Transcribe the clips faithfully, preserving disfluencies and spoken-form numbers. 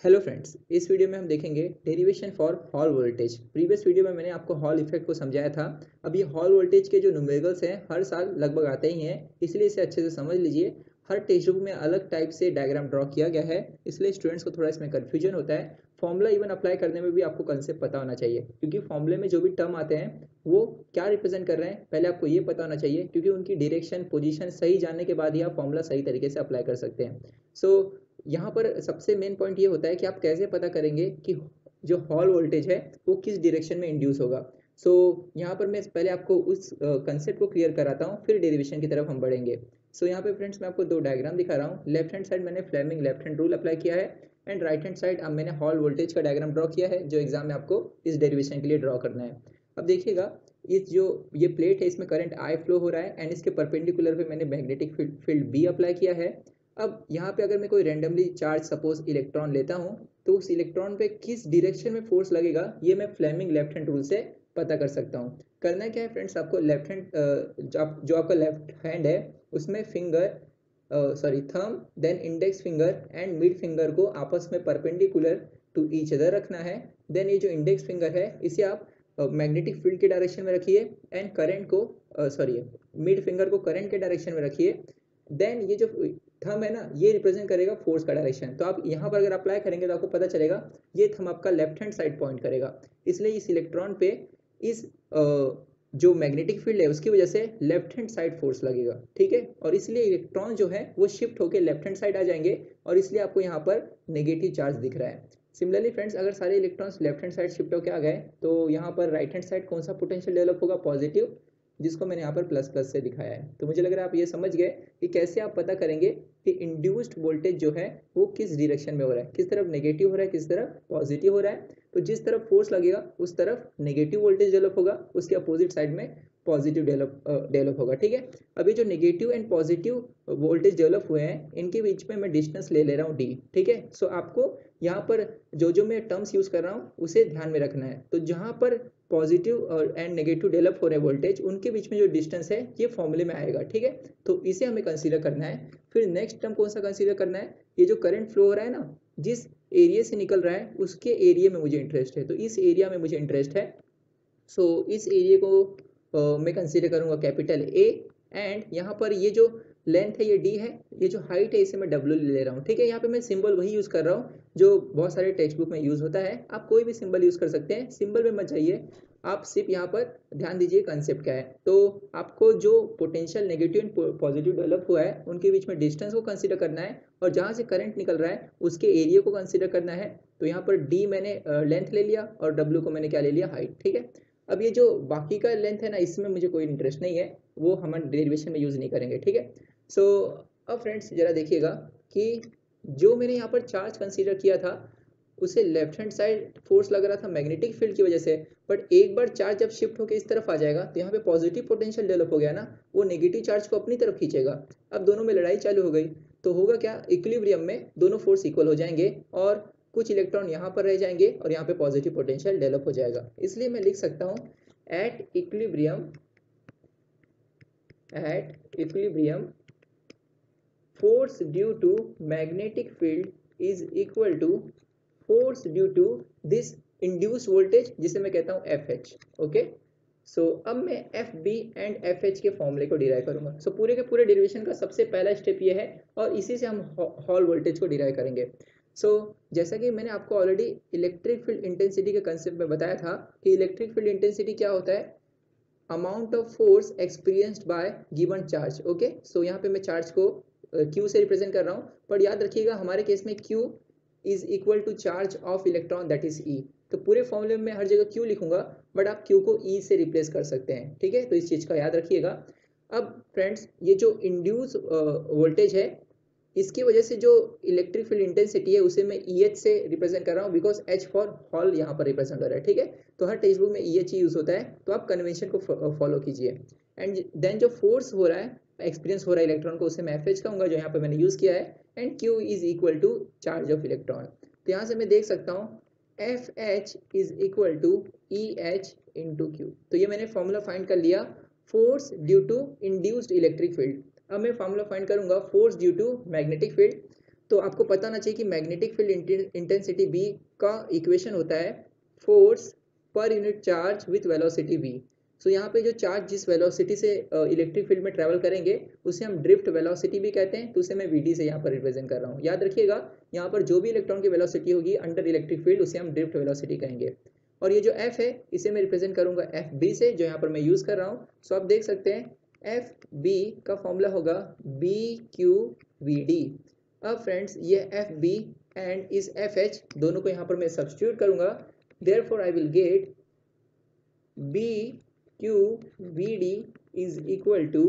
Hello friends, इस video में हम देखेंगे derivation for Hall voltage. Previous video में मैंने आपको हॉल इफेक्ट को समझाया था। अब ये हॉल वोल्टेज के जो न्यूमेरिकल्स हैं हर साल लगभग आते ही हैं, इसलिए इसे अच्छे से समझ लीजिए। हर टेक्स्ट बुक में अलग टाइप से डायग्राम ड्रॉ किया गया है, इसलिए स्टूडेंट्स को थोड़ा इसमें कन्फ्यूजन होता है। फॉर्मूला इवन अप्लाई करने में भी आपको कंसेप्ट पता होना चाहिए, क्योंकि फॉर्मूले में जो भी टर्म आते हैं वो क्या रिप्रेजेंट कर रहे हैं पहले आपको ये पता होना चाहिए, क्योंकि उनकी डायरेक्शन पोजीशन सही जानने के बाद ही आप फॉर्मूला सही तरीके से अप्लाई कर सकते हैं। सो so, यहाँ पर सबसे मेन पॉइंट ये होता है कि आप कैसे पता करेंगे कि जो हॉल वोल्टेज है वो किस डायरेक्शन में इंड्यूस होगा। सो so, यहाँ पर मैं पहले आपको उस कंसेप्ट uh, को क्लियर कराता हूँ, फिर डेरिवेशन की तरफ हम बढ़ेंगे। सो so, यहाँ पे फ्रेंड्स मैं आपको दो डायग्राम दिखा रहा हूँ। लेफ्ट हैंड साइड मैंने Fleming left hand rule apply किया है, एंड राइट हैंड साइड अब मैंने हॉल वोल्टेज का डायग्राम ड्रॉ किया है, जो एग्जाम में आपको इस डेरिवेशन के लिए ड्रॉ करना है। अब देखिएगा, इस जो ये प्लेट है इसमें करंट आई फ्लो हो रहा है, एंड इसके परपेंडिकुलर पे मैंने मैग्नेटिक फील्ड बी अप्लाई किया है। अब यहाँ पे अगर मैं कोई रैंडमली चार्ज सपोज इलेक्ट्रॉन लेता हूँ, तो उस इलेक्ट्रॉन पे किस डायरेक्शन में फोर्स लगेगा ये मैं फ्लेमिंग लेफ्ट हैंड रूल से पता कर सकता हूँ। करना क्या है फ्रेंड्स, आपको लेफ्ट हैंड जो आपका लेफ्ट हैंड है उसमें finger sorry thumb, then index finger and mid finger को आपस में परपेंडिकुलर टू ईच अदर रखना है। देन ये जो इंडेक्स फिंगर है इसे आप मैग्नेटिक फील्ड के डायरेक्शन में रखिए, एंड करंट को सॉरी मिड फिंगर को करंट के डायरेक्शन में रखिए। देन ये जो थंब है ना, ये रिप्रेजेंट करेगा फोर्स का डायरेक्शन। तो आप यहाँ पर अगर अप्लाई करेंगे तो आपको पता चलेगा ये थंब आपका लेफ्ट हैंड साइड पॉइंट करेगा, इसलिए इस इलेक्ट्रॉन पे इस जो मैग्नेटिक फील्ड है उसकी वजह से लेफ्ट हैंड साइड फोर्स लगेगा, ठीक है। और इसलिए इलेक्ट्रॉन जो है वो शिफ्ट होकर लेफ्ट हैंड साइड आ जाएंगे, और इसलिए आपको यहाँ पर नेगेटिव चार्ज दिख रहा है। सिमिलरली फ्रेंड्स, अगर सारे electrons left hand side shift होकर आ गए तो यहाँ पर राइट हैंड साइड कौन सा पोटेंशियल डेवलप होगा, पॉजिटिव, जिसको मैंने यहाँ पर प्लस प्लस से दिखाया है। तो मुझे लग रहा है आप ये समझ गए कि कैसे आप पता करेंगे कि इंड्यूस्ड वोल्टेज जो है वो किस डायरेक्शन में हो रहा है, किस तरफ नेगेटिव हो रहा है, किस तरफ पॉजिटिव हो रहा है। तो जिस तरफ फोर्स लगेगा उस तरफ नेगेटिव वोल्टेज डेवलप होगा, उसके अपोजिट साइड में पॉजिटिव डेवलप डेवलप होगा, ठीक है। अभी जो negative and positive voltage develop हुए हैं इनके बीच में मैं डिस्टेंस ले ले रहा हूँ डी, ठीक है। सो आपको यहाँ पर जो जो मैं टर्म्स यूज कर रहा हूँ उसे ध्यान में रखना है। तो जहाँ पर पॉजिटिव और एंड नेगेटिव डेवलप हो रहे हैं वोल्टेज, उनके बीच में जो डिस्टेंस है ये फॉर्मूले में आएगा, ठीक है। तो इसे हमें कंसीडर करना है। फिर नेक्स्ट टर्म कौन सा कंसीडर करना है, ये जो करंट फ्लो हो रहा है ना, जिस एरिया से निकल रहा है उसके एरिया में मुझे इंटरेस्ट है, तो इस एरिया में मुझे इंटरेस्ट है। सो so, इस एरिया को uh, मैं कंसीडर करूंगा कैपिटल ए, एंड यहाँ पर ये जो लेंथ है ये डी है, ये जो हाइट है इसे मैं डब्ल्यू ले रहा हूँ, ठीक है। यहाँ पे मैं सिंबल वही यूज कर रहा हूँ जो बहुत सारे टेक्स्ट बुक में यूज होता है, आप कोई भी सिंबल यूज कर सकते हैं, सिंबल में मत जाइए, आप सिर्फ यहाँ पर ध्यान दीजिए कंसेप्ट क्या है। तो आपको जो potential negative and positive develop हुआ है उनके बीच में डिस्टेंस को कंसीडर करना है, और जहाँ से करंट निकल रहा है उसके एरिया को कंसीडर करना है। तो यहाँ पर डी मैंने लेंथ ले लिया और डब्ल्यू को मैंने क्या ले लिया, हाइट, ठीक है। अब ये जो बाकी का लेंथ है ना, इसमें मुझे कोई इंटरेस्ट नहीं है, वो हम डेरिवेशन में यूज नहीं करेंगे, ठीक है। सो so, अब फ्रेंड्स जरा देखिएगा कि जो मैंने यहाँ पर चार्ज कंसीडर किया था उसे लेफ्ट हैंड साइड फोर्स लग रहा था मैग्नेटिक फील्ड की वजह से, बट एक बार चार्ज जब शिफ्ट होकर इस तरफ आ जाएगा तो यहाँ पे पॉजिटिव पोटेंशियल डेवलप हो गया ना, वो नेगेटिव चार्ज को अपनी तरफ खींचेगा। अब दोनों में लड़ाई चालू हो गई, तो होगा क्या, इक्विलिब्रियम में दोनों फोर्स इक्वल हो जाएंगे और कुछ इलेक्ट्रॉन यहाँ पर रह जाएंगे और यहाँ पे पॉजिटिव पोटेंशियल डेवलप हो जाएगा। इसलिए मैं लिख सकता हूँ at equilibrium at equilibrium force due to magnetic field is equal to force due to this induced voltage, जिसे मैं कहता हूँ एफ एच, ओके। सो अब मैं F B and F H के फॉर्मूले को डिराइव करूंगा। सो so, पूरे के पूरे डेरिवेशन का सबसे पहला स्टेप ये है, और इसी से हम हॉल वोल्टेज को डिराइव करेंगे। सो so, जैसा कि मैंने आपको ऑलरेडी इलेक्ट्रिक फील्ड इंटेंसिटी के कंसेप्ट में बताया था कि इलेक्ट्रिक फील्ड इंटेंसिटी क्या होता है, amount of force experienced by given charge, okay. So यहाँ पे मैं चार्ज को Q से रिप्रेजेंट कर रहा हूँ, पर याद रखिएगा हमारे केस में Q is equal to charge of electron that is E। तो पूरे फॉर्मूले में हर जगह Q लिखूंगा, बट आप Q को E से रिप्लेस कर सकते हैं, ठीक है। तो इस चीज का याद रखिएगा। अब फ्रेंड्स, ये जो इंड्यूस वोल्टेज है इसकी वजह से जो इलेक्ट्रिक फील्ड इंटेंसिटी है उसे मैं ई एच से रिप्रेजेंट कर रहा हूँ, बिकॉज एच फॉर हॉल यहाँ पर रिप्रेजेंट हो रहा है, ठीक है। तो हर टेक्स्ट बुक में ई एच ही यूज होता है, तो आप कन्वेंशन को फॉलो कीजिए। एंड देन जो फोर्स हो रहा है, एक्सपीरियंस हो रहा है इलेक्ट्रॉन को, उसे मैं एफ एच कहूँगा, जो यहाँ पे मैंने यूज किया है, and Q is equal to charge of electron. तो यहाँ से मैं देख सकता हूँ F H is equal to E H into Q. तो ये मैंने फॉर्मूला फाइंड कर लिया, force due to induced electric field. अब मैं फॉर्मूला फाइंड करूंगा force due to magnetic field. तो आपको पता होना चाहिए कि मैग्नेटिक फील्ड इंटेंसिटी बी का इक्वेशन होता है force per unit charge with velocity V. So यहाँ पे जो चार्ज जिस वेलोसिटी से इलेक्ट्रिक फील्ड में ट्रैवल करेंगे उसे हम ड्रिफ्ट वेलोसिटी भी कहते हैं, तो उसे मैं वीडी से यहाँ पर रिप्रेजेंट कर रहा हूँ। याद रखिएगा, यहाँ पर जो भी इलेक्ट्रॉन की वेलोसिटी होगी अंडर इलेक्ट्रिक फील्ड उसे हम ड्रिफ्ट वेलोसिटी कहेंगे। और ये जो एफ है इसे मैं रिप्रेजेंट करूंगा एफ बी से, जो यहाँ पर मैं यूज कर रहा हूँ। सो आप देख सकते हैं एफ बी का फॉर्मूला होगा बी क्यू वी डी। अब फ्रेंड्स ये एफ बी एंड इस एफ एच दोनों को यहाँ पर मैं सब्स्टिट्यूट करूंगा, therefore I will get B Q V D is equal to,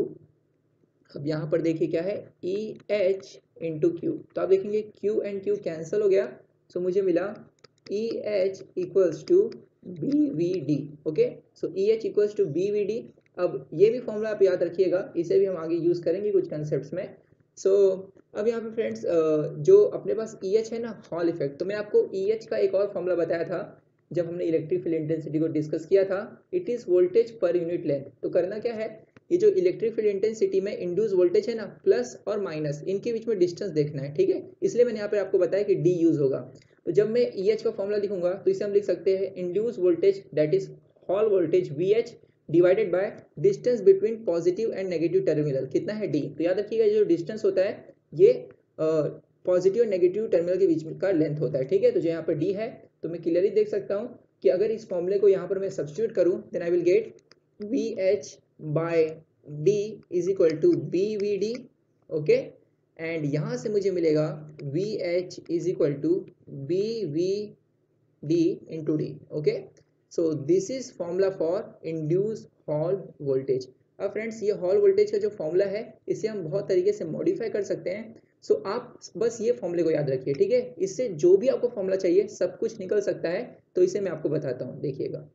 अब यहाँ पर देखिए क्या है, ई एच इंटू क्यू। तो आप देखेंगे क्यू एंड क्यू कैंसिल हो गया, सो so मुझे मिला E H equals to B V D. Okay, so E H equals to B V D. अब ये भी फॉर्मूला आप याद रखिएगा, इसे भी हम आगे यूज करेंगे कुछ कंसेप्ट्स में। सो so, अब यहाँ पे फ्रेंड्स जो अपने पास ई एच है ना, हॉल इफेक्ट, तो मैं आपको ई एच का एक और फॉर्मूला बताया था जब हमने इलेक्ट्रिक फील्ड इंटेंसिटी को डिस्कस किया था, इट इज वोल्टेज पर यूनिट लेंथ। तो करना क्या है, ये जो इलेक्ट्रिक फील्ड इंटेंसिटी में इंड्यूस वोल्टेज है ना, प्लस और माइनस इनके बीच में डिस्टेंस देखना है, ठीक है। इसलिए मैंने यहाँ पे आपको बताया कि डी यूज होगा। तो जब मैं ई एच का फॉर्मूला लिखूंगा तो इसे हम लिख सकते हैं induce voltage that is Hall voltage V H divided by distance between positive and negative terminal, कितना है डी। तो याद रखिएगा जो डिस्टेंस होता है ये पॉजिटिव और नेगेटिव टर्मिनल के बीच का लेंथ होता है, ठीक है। तो जो यहाँ पर डी है तो मैं क्लियरली देख सकता हूँ कि अगर इस फॉर्मूले को यहाँ पर मैं सब्स्टिट्यूट करूँ then I will get V H by D is equal to B V D. Okay, and यहाँ से मुझे मिलेगा V H is equal to B V D into D. Okay, so this is formula for induce Hall voltage. अब friends ये Hall voltage का जो formula है इसे हम बहुत तरीके से मॉडिफाई कर सकते हैं। सो so, आप बस ये फॉर्मूले को याद रखिए, ठीक है। इससे जो भी आपको फॉर्मूला चाहिए सब कुछ निकल सकता है, तो इसे मैं आपको बताता हूँ, देखिएगा।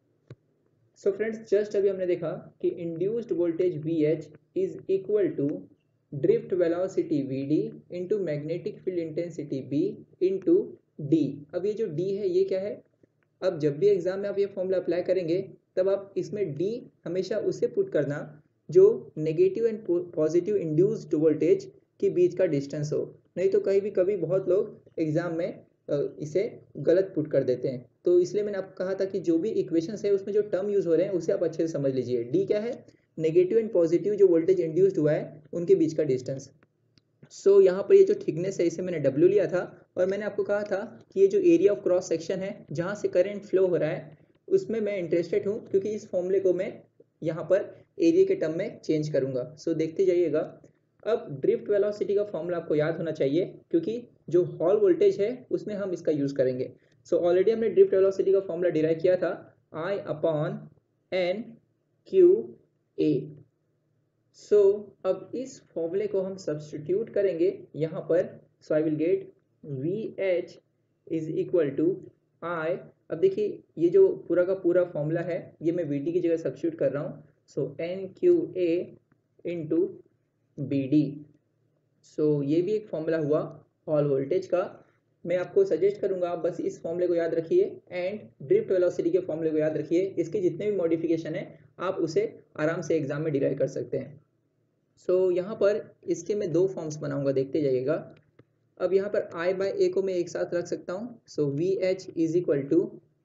सो फ्रेंड्स जस्ट अभी हमने देखा कि induced voltage V H is equal to drift velocity V D into magnetic field intensity B into D. अब ये जो डी है ये क्या है, अब जब भी एग्जाम में आप ये फॉर्मूला अप्लाई करेंगे तब आप इसमें डी हमेशा उसे पुट करना जो negative and positive induced voltage के बीच का डिस्टेंस हो, नहीं तो कहीं भी कभी बहुत लोग एग्जाम में इसे गलत पुट कर देते हैं। तो इसलिए मैंने आपको कहा था कि जो भी इक्वेशंस है उसमें जो टर्म यूज हो रहे हैं उसे आप अच्छे से समझ लीजिए। डी क्या है, नेगेटिव एंड पॉजिटिव जो वोल्टेज इंड्यूस्ड हुआ है उनके बीच का डिस्टेंस। सो so, यहाँ पर ये जो थिकनेस है इसे मैंने डब्ल्यू लिया था, और मैंने आपको कहा था कि ये जो एरिया ऑफ क्रॉस सेक्शन है जहाँ से करंट फ्लो हो रहा है उसमें मैं इंटरेस्टेड हूँ, क्योंकि इस फॉर्मूले को मैं यहाँ पर एरिया के टर्म में चेंज करूँगा। सो so, देखते जाइएगा। अब ड्रिफ्ट वेलोसिटी का फॉर्मूला आपको याद होना चाहिए, क्योंकि जो हॉल वोल्टेज है उसमें हम इसका यूज करेंगे। सो so, ऑलरेडी हमने ड्रिफ्ट वेलोसिटी का फॉर्मूला डिराइव किया था, I upon N Q A. So अब इस फॉर्मूले को हम सब्स्टिट्यूट करेंगे यहाँ पर। So I will get V H is equal to I, अब देखिए ये जो पूरा का पूरा फॉर्मूला है ये मैं वी डी की जगह सब्स्टिट्यूट कर रहा हूँ। So N Q A into B D. So ये भी एक फॉर्मूला हुआ हॉल वोल्टेज का। मैं आपको सजेस्ट करूंगा आप बस इस फॉर्मूले को याद रखिए एंड ड्रिफ्ट वेलोसिटी के फॉर्मूले को याद रखिए। इसके जितने भी मॉडिफिकेशन है आप उसे आराम से एग्जाम में डिराइव कर सकते हैं। सो so, यहाँ पर इसके मैं दो फॉर्म्स बनाऊंगा, देखते जाइएगा। अब यहाँ पर आई बाय ए को मैं एक साथ रख सकता हूँ। So V H is equal to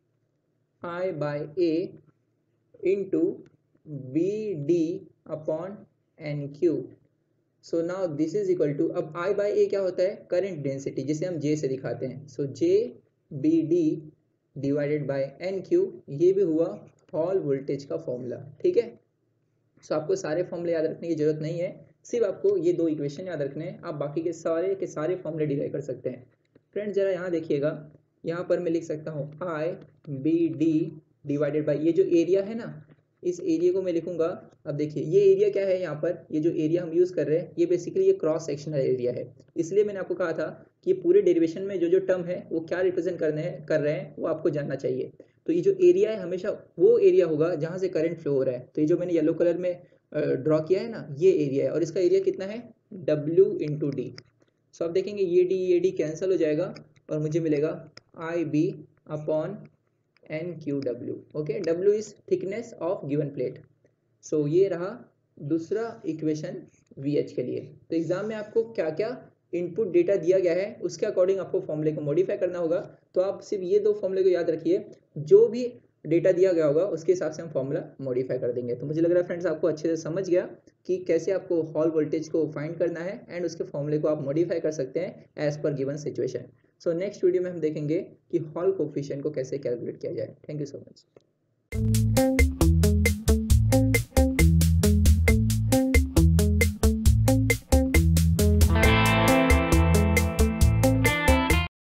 I by A into B D upon N Q. So now this is equal to, अब आई बाय ए क्या होता है, करंट डेंसिटी, जिसे हम जे से दिखाते हैं। So J B D divided by N Q, ये भी हुआ हॉल वोल्टेज का फॉर्मूला, ठीक है। सो so, आपको सारे फॉर्मूले याद रखने की जरूरत नहीं है, सिर्फ आपको ये दो इक्वेशन याद रखने हैं। आप बाकी के सारे के सारे फॉर्मूले डिराइव कर सकते हैं। फ्रेंड्स जरा यहाँ देखिएगा, यहाँ पर मैं लिख सकता हूँ I B D divided by ये जो एरिया है ना, इस एरिया को मैं लिखूंगा। अब देखिए ये एरिया क्या है, यहाँ पर ये जो एरिया हम यूज कर रहे हैं ये बेसिकली ये क्रॉस सेक्शनल एरिया है। इसलिए मैंने आपको कहा था कि ये पूरे डेरिवेशन में जो जो टर्म है वो क्या रिप्रेजेंट करने कर रहे हैं वो आपको जानना चाहिए। तो ये जो एरिया है हमेशा वो एरिया होगा जहाँ से करंट फ्लो हो रहा है। तो ये जो मैंने येलो कलर में ड्रॉ किया है ना, ये एरिया है, और इसका एरिया कितना है, डब्ल्यू इंटू डी। सो आप देखेंगे ये डी ये डी कैंसिल हो जाएगा और मुझे मिलेगा I B upon N Q W. Okay, W is thickness of given plate. So ये रहा दूसरा इक्वेशन वी एच के लिए। तो एग्जाम में आपको क्या क्या इनपुट डेटा दिया गया है उसके अकॉर्डिंग आपको फॉर्मूले को मॉडिफाई करना होगा। तो आप सिर्फ ये दो फॉर्मूले को याद रखिए, जो भी डेटा दिया गया होगा उसके हिसाब से हम फॉर्मूला मॉडिफाई कर देंगे। तो मुझे लग रहा है फ्रेंड्स आपको अच्छे से समझ गया कि कैसे आपको हॉल वोल्टेज को फाइंड करना है एंड उसके फॉर्मूले को आप मॉडिफाई कर सकते हैं as per given situation. So next video में हम देखेंगे कि हॉल कोफिशिएंट को कैसे कैलकुलेट किया जाए। Thank you so much.